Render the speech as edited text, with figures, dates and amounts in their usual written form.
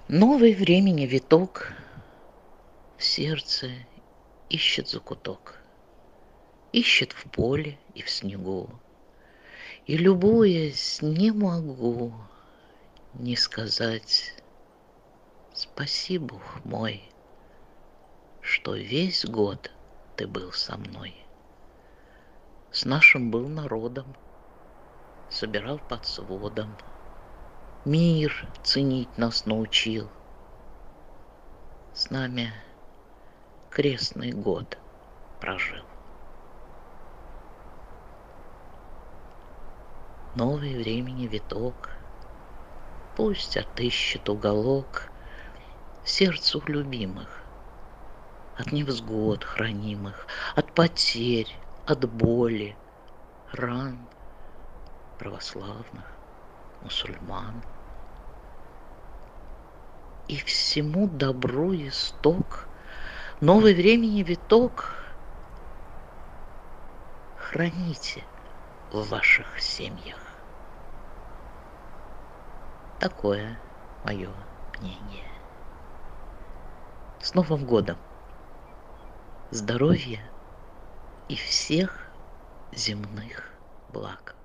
Новый времени виток в сердце ищет закуток, ищет в поле и в снегу. И, любуясь, не могу не сказать спаси, Бог мой, что весь год ты был со мной. С нашим был народом, собирал под сводом, мир ценить нас научил. С нами крестный год прожил. Новый времени виток пусть отыщет уголок сердцу любимых, от невзгод хранимых, от потерь, от боли, ран православных, мусульман. И всему добру исток, новый времени виток храните в ваших семьях. Такое мое мнение. С Новым годом! Здоровья и всех земных благ.